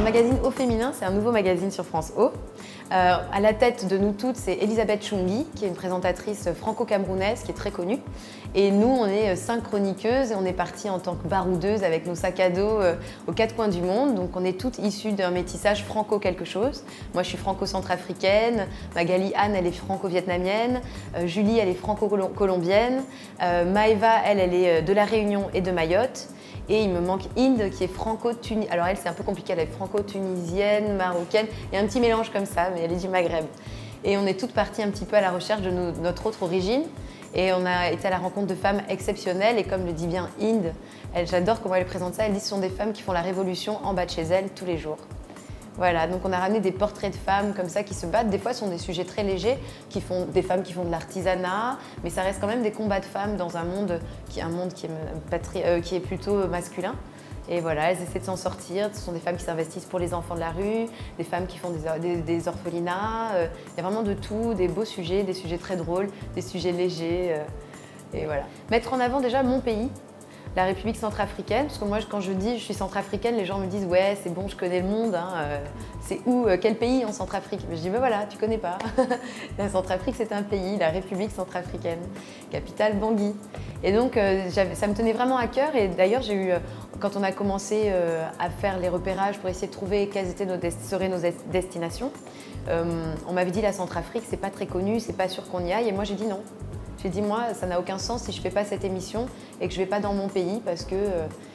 magazine Au Féminin, c'est un nouveau magazine sur France O. À la tête de nous toutes, c'est Elisabeth Chungui, qui est une présentatrice franco-camerounaise qui est très connue. Et nous, on est 5 chroniqueuses et on est parties en tant que baroudeuses avec nos sacs à dos aux 4 coins du monde. Donc on est toutes issues d'un métissage franco-quelque chose. Moi, je suis franco-centrafricaine, Magali Anne, elle est franco-vietnamienne, Julie, elle est franco-colombienne, Maëva, elle est de La Réunion et de Mayotte. Et il me manque Inde qui est franco-tunisienne. Alors elle, c'est un peu compliqué, elle est franco-tunisienne, marocaine, il y a un petit mélange comme ça, mais elle est du Maghreb. Et on est toutes parties un petit peu à la recherche de notre autre origine. Et on a été à la rencontre de femmes exceptionnelles. Et comme le dit bien Inde, j'adore comment elle présente ça, elle dit que ce sont des femmes qui font la révolution en bas de chez elles tous les jours. Voilà, donc on a ramené des portraits de femmes comme ça qui se battent. Des fois, ce sont des sujets très légers, des femmes qui font de l'artisanat, mais ça reste quand même des combats de femmes dans un monde qui est plutôt masculin. Et voilà, elles essaient de s'en sortir. Ce sont des femmes qui s'investissent pour les enfants de la rue, des femmes qui font des orphelinats. Il y a vraiment de tout, des beaux sujets, des sujets très drôles, des sujets légers. Et voilà. Mettre en avant déjà mon pays, la République centrafricaine, parce que moi, quand je dis je suis centrafricaine, les gens me disent « ouais, c'est bon, je connais le monde, hein, c'est où, quel pays en Centrafrique ?» Mais je dis « ben voilà, tu connais pas. La Centrafrique, c'est un pays, la République centrafricaine, capitale Bangui. » Et donc, ça me tenait vraiment à cœur. Et d'ailleurs, quand on a commencé à faire les repérages pour essayer de trouver quelles seraient nos destinations, on m'avait dit la Centrafrique, c'est pas très connu, c'est pas sûr qu'on y aille. Et moi, j'ai dit non. J'ai dit, moi, ça n'a aucun sens si je ne fais pas cette émission et que je ne vais pas dans mon pays parce que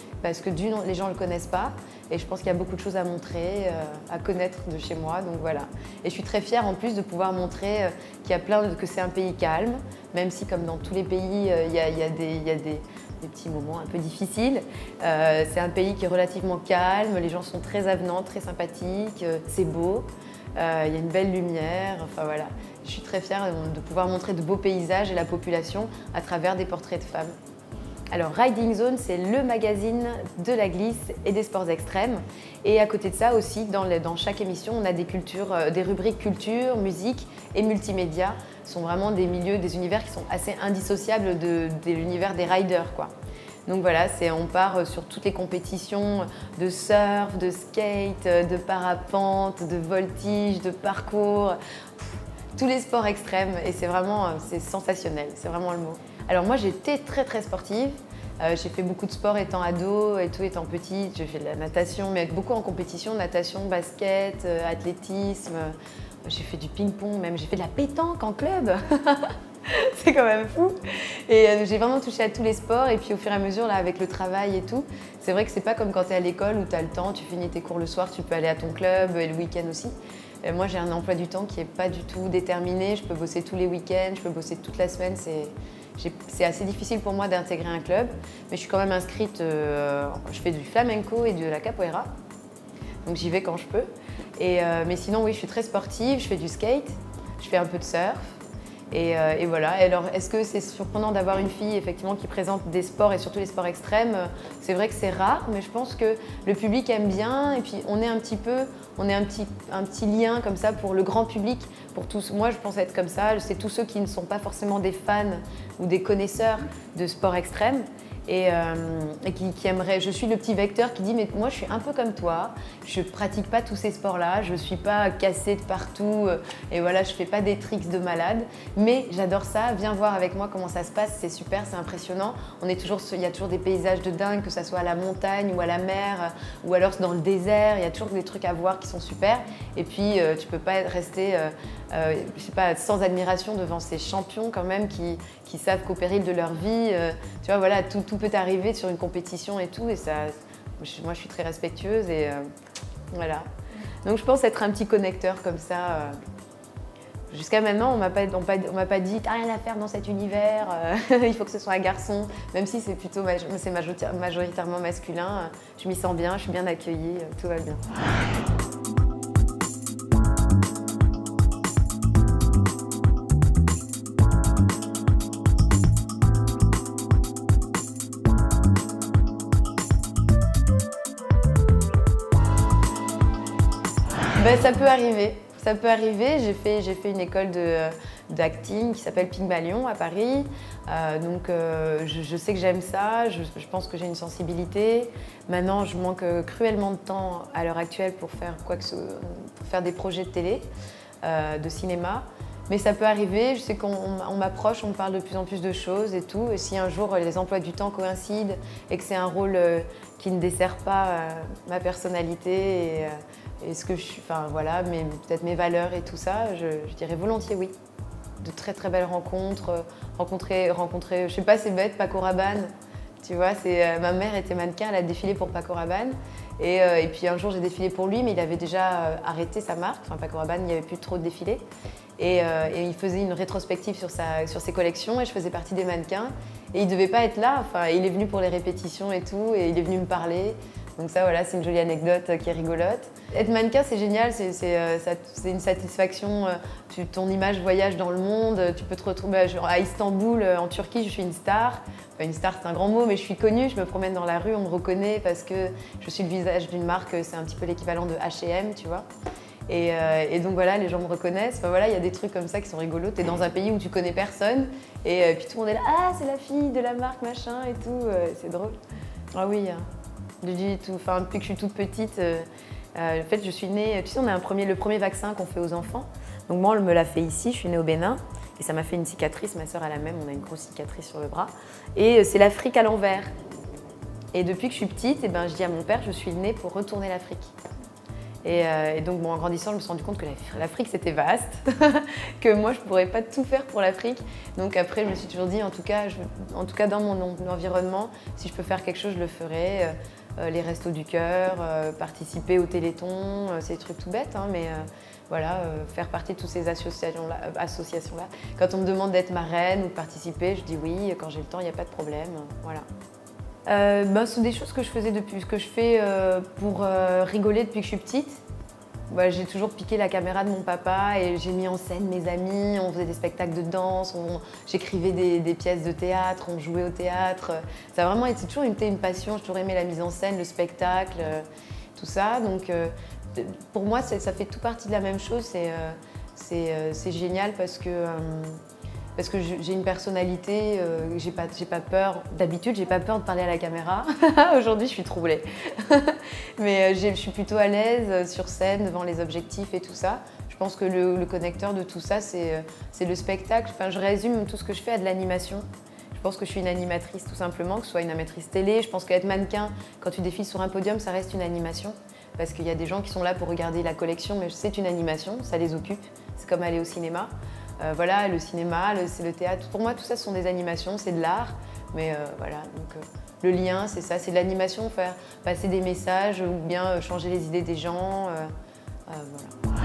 les gens ne le connaissent pas. Et je pense qu'il y a beaucoup de choses à montrer, à connaître de chez moi. Donc voilà. Et je suis très fière en plus de pouvoir montrer que c'est un pays calme, même si comme dans tous les pays, il y a des petits moments un peu difficiles. C'est un pays qui est relativement calme, les gens sont très avenants, très sympathiques, c'est beau. Il y a une belle lumière, enfin voilà. Je suis très fière de pouvoir montrer de beaux paysages et la population à travers des portraits de femmes. Alors Riding Zone, c'est le magazine de la glisse et des sports extrêmes. Et à côté de ça aussi, dans chaque émission, on a des rubriques culture, musique et multimédia. Ce sont vraiment des univers qui sont assez indissociables de l'univers des riders, quoi. Donc voilà, on part sur toutes les compétitions de surf, de skate, de parapente, de voltige, de parcours, tous les sports extrêmes et c'est sensationnel, c'est vraiment le mot. Alors moi j'étais très sportive, j'ai fait beaucoup de sport étant ado et tout étant petite, j'ai fait de la natation mais beaucoup en compétition, natation, basket, athlétisme, j'ai fait du ping-pong même, j'ai fait de la pétanque en club. C'est quand même fou. Et j'ai vraiment touché à tous les sports et puis au fur et à mesure, là, avec le travail et tout, c'est vrai que c'est pas comme quand tu es à l'école où tu as le temps, tu finis tes cours le soir, tu peux aller à ton club et le week-end aussi. Moi, j'ai un emploi du temps qui n'est pas du tout déterminé, je peux bosser tous les week-ends, je peux bosser toute la semaine, c'est assez difficile pour moi d'intégrer un club, mais je suis quand même inscrite, je fais du flamenco et de la capoeira, donc j'y vais quand je peux. Mais sinon, oui, je suis très sportive, je fais du skate, je fais un peu de surf. Et voilà. Alors, est-ce que c'est surprenant d'avoir une fille effectivement qui présente des sports et surtout les sports extrêmes? C'est vrai que c'est rare, mais je pense que le public aime bien et puis on est un petit lien comme ça pour le grand public, pour tous. Moi, je pense être comme ça. C'est tous ceux qui ne sont pas forcément des fans ou des connaisseurs de sports extrêmes. Et qui aimerait. Je suis le petit vecteur qui dit mais moi je suis un peu comme toi, je pratique pas tous ces sports-là, je suis pas cassée de partout et voilà, je fais pas des tricks de malade, mais j'adore ça, viens voir avec moi comment ça se passe, c'est super, c'est impressionnant. Il y a toujours des paysages de dingue, que ça soit à la montagne ou à la mer ou alors dans le désert, il y a toujours des trucs à voir qui sont super et puis tu peux pas rester je sais pas, sans admiration devant ces champions quand même qui savent qu'au péril de leur vie, tu vois, voilà, tout peut arriver sur une compétition et tout. Et ça, moi, je suis très respectueuse et voilà. Donc, je pense être un petit connecteur comme ça. Jusqu'à maintenant, on m'a pas dit « t'as rien à faire dans cet univers, il faut que ce soit un garçon ». Même si c'est majoritairement masculin, je m'y sens bien, je suis bien accueillie, tout va bien. Ben, ça peut arriver. J'ai fait une école d'acting qui s'appelle Pygmalion à Paris. Donc je sais que j'aime ça, je pense que j'ai une sensibilité. Maintenant, je manque cruellement de temps à l'heure actuelle pour faire pour faire des projets de télé, de cinéma. Mais ça peut arriver, je sais qu'on m'approche, on me parle de plus en plus de choses et tout. Et si un jour les emplois du temps coïncident et que c'est un rôle qui ne dessert pas ma personnalité et ce que je suis, enfin voilà, peut-être mes valeurs et tout ça, je dirais volontiers oui. De très très belles rencontres, rencontrer, je sais pas, c'est bête, Paco Rabanne. Tu vois, ma mère était mannequin, elle a défilé pour Paco Rabanne. Et puis un jour j'ai défilé pour lui, mais il avait déjà arrêté sa marque. Enfin, Paco Rabanne, il n'y avait plus trop de défilés. Et il faisait une rétrospective sur ses collections et je faisais partie des mannequins. Et il ne devait pas être là, enfin, il est venu pour les répétitions et tout, et il est venu me parler. Donc ça, voilà, c'est une jolie anecdote qui est rigolote. Être mannequin, c'est génial, c'est une satisfaction. Ton image voyage dans le monde, tu peux te retrouver à Istanbul, en Turquie, je suis une star. Enfin, une star, c'est un grand mot, mais je suis connue, je me promène dans la rue, on me reconnaît parce que je suis le visage d'une marque, c'est un petit peu l'équivalent de H&M, tu vois. Et donc voilà, les gens me reconnaissent. Enfin, voilà, il y a des trucs comme ça qui sont rigolos. Tu es dans un pays où tu connais personne et puis tout le monde est là, ah c'est la fille de la marque machin et tout, c'est drôle. Ah oui, depuis que je suis toute petite, en fait je suis née, tu sais on a le premier vaccin qu'on fait aux enfants. Donc moi on me l'a fait ici, je suis née au Bénin et ça m'a fait une cicatrice, ma soeur a la même, on a une grosse cicatrice sur le bras. Et c'est l'Afrique à l'envers. Et depuis que je suis petite, je dis à mon père, je suis née pour retourner l'Afrique. Et donc, en grandissant, je me suis rendu compte que l'Afrique, c'était vaste, que moi, je ne pourrais pas tout faire pour l'Afrique. Donc après, je me suis toujours dit, en tout cas dans mon environnement, si je peux faire quelque chose, je le ferai. Les Restos du Cœur, participer au Téléthon, c'est des trucs tout bêtes, hein, mais voilà, faire partie de toutes ces associations-là. Quand on me demande d'être marraine ou de participer, je dis oui, quand j'ai le temps, il n'y a pas de problème, voilà. C'est des choses que je faisais que je fais pour rigoler depuis que je suis petite. J'ai toujours piqué la caméra de mon papa et j'ai mis en scène mes amis, on faisait des spectacles de danse, j'écrivais des pièces de théâtre, on jouait au théâtre. Ça a vraiment été toujours une passion, j'ai toujours aimé la mise en scène, le spectacle, tout ça. Donc pour moi, ça fait tout partie de la même chose, c'est génial parce que j'ai une personnalité, j'ai pas peur, d'habitude j'ai pas peur de parler à la caméra. Aujourd'hui je suis troublée. Mais je suis plutôt à l'aise sur scène, devant les objectifs et tout ça. Je pense que le connecteur de tout ça, c'est le spectacle. Enfin, je résume tout ce que je fais à de l'animation. Je pense que je suis une animatrice tout simplement, que ce soit une animatrice télé. Je pense qu'être mannequin, quand tu défiles sur un podium, ça reste une animation. Parce qu'il y a des gens qui sont là pour regarder la collection, mais c'est une animation, ça les occupe. C'est comme aller au cinéma. Voilà, le cinéma, c'est le théâtre. Pour moi, tout ça, ce sont des animations, c'est de l'art. Mais voilà, donc le lien, c'est ça, c'est de l'animation, faire passer des messages ou bien changer les idées des gens. Voilà.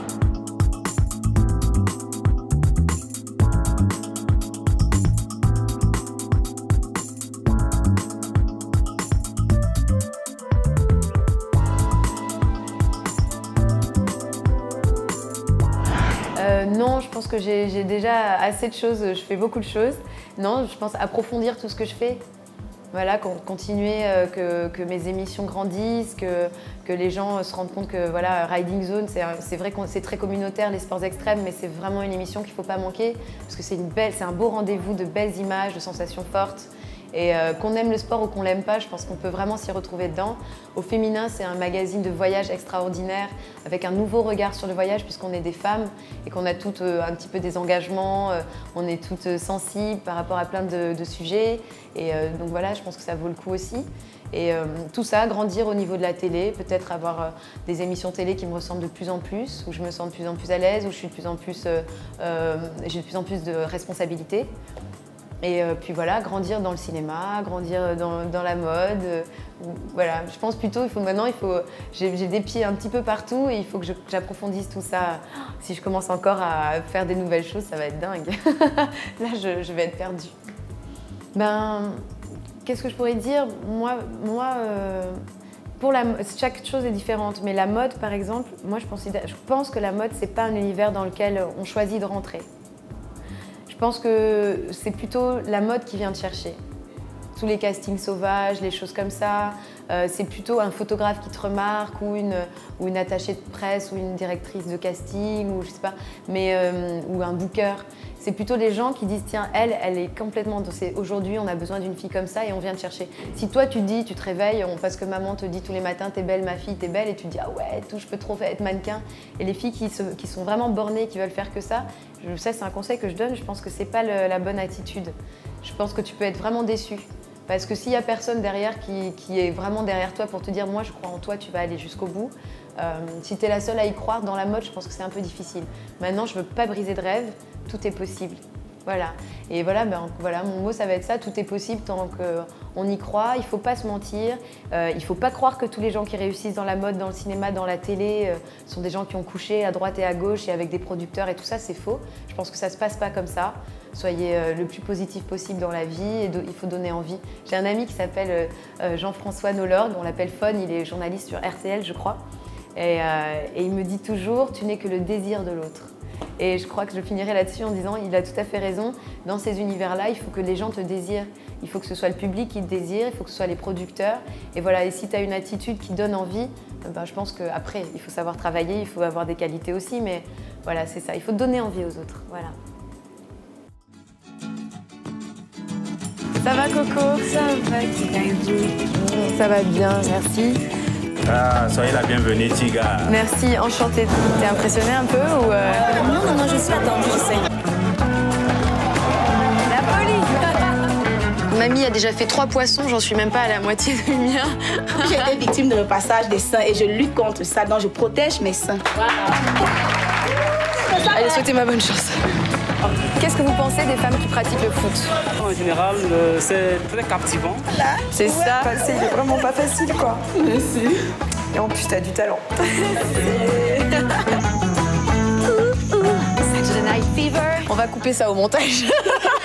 Non, je pense que j'ai déjà assez de choses, je fais beaucoup de choses. Non, je pense approfondir tout ce que je fais. Voilà, continuer, que mes émissions grandissent, que les gens se rendent compte que voilà, Riding Zone, c'est vrai que c'est très communautaire, les sports extrêmes, mais c'est vraiment une émission qu'il ne faut pas manquer parce que c'est un beau rendez-vous de belles images, de sensations fortes. Et qu'on aime le sport ou qu'on l'aime pas, je pense qu'on peut vraiment s'y retrouver dedans. Au Féminin, c'est un magazine de voyage extraordinaire avec un nouveau regard sur le voyage puisqu'on est des femmes et qu'on a toutes un petit peu des engagements, on est toutes sensibles par rapport à plein de sujets. Et donc voilà, je pense que ça vaut le coup aussi. Et tout ça, grandir au niveau de la télé, peut-être avoir des émissions télé qui me ressemblent de plus en plus, où je me sens de plus en plus à l'aise, où j'ai de plus en plus de responsabilités. Et puis voilà, grandir dans le cinéma, grandir dans la mode. Voilà, je pense plutôt, j'ai des pieds un petit peu partout et il faut que j'approfondisse tout ça. Si je commence encore à faire des nouvelles choses, ça va être dingue. Là, je vais être perdue. Qu'est-ce que je pourrais dire? Chaque chose est différente, mais la mode, par exemple, moi je pense que la mode, c'est pas un univers dans lequel on choisit de rentrer. Je pense que c'est plutôt la mode qui vient te chercher. Tous les castings sauvages, les choses comme ça, c'est plutôt un photographe qui te remarque ou une attachée de presse ou une directrice de casting ou je sais pas, ou un booker. C'est plutôt des gens qui disent tiens, elle est complètement... Aujourd'hui, on a besoin d'une fille comme ça et on vient te chercher. Si toi, tu te réveilles parce que maman te dit tous les matins t'es belle, ma fille, t'es belle, et tu te dis ah ouais, je peux trop être mannequin. Et les filles qui sont vraiment bornées, qui veulent faire que ça, c'est un conseil que je donne, je pense que c'est pas la bonne attitude. Je pense que tu peux être vraiment déçu. Parce que s'il n'y a personne derrière qui est vraiment derrière toi pour te dire moi je crois en toi, tu vas aller jusqu'au bout. Si tu es la seule à y croire dans la mode, je pense que c'est un peu difficile. Maintenant, je ne veux pas briser de rêve, tout est possible. Voilà. Et voilà, mon mot ça va être ça, tout est possible tant qu'on y croit, il ne faut pas se mentir, il ne faut pas croire que tous les gens qui réussissent dans la mode, dans le cinéma, dans la télé sont des gens qui ont couché à droite et à gauche et avec des producteurs et tout ça, c'est faux. Je pense que ça ne se passe pas comme ça. Soyez le plus positif possible dans la vie et il faut donner envie. J'ai un ami qui s'appelle Jean-François Nolorgue, on l'appelle Fon, il est journaliste sur RTL je crois. Et il me dit toujours, tu n'es que le désir de l'autre. Et je crois que je finirai là-dessus en disant, il a tout à fait raison, dans ces univers-là, il faut que les gens te désirent. Il faut que ce soit le public qui te désire, il faut que ce soit les producteurs. Et voilà, et si tu as une attitude qui donne envie, je pense qu'après, il faut savoir travailler, il faut avoir des qualités aussi, mais voilà, c'est ça, il faut donner envie aux autres. Voilà. Ça va Coco? Ça va, ça va bien, merci. Ah, soyez la bienvenue, Tiga. Merci, enchantée. T'es impressionnée un peu ou Non, je suis attendue, je sais. La police. Mamie a déjà fait 3 poissons, j'en suis même pas à la moitié du mien. J'ai été victime de repassage des seins et je lutte contre ça, donc je protège mes seins. Allez, souhaitez ma bonne chance. Qu'est-ce que vous pensez des femmes qui pratiquent le foot? En général, c'est très captivant. C'est ça. Il est vraiment pas facile, quoi. Merci. Et en plus, t'as du talent. On va couper ça au montage.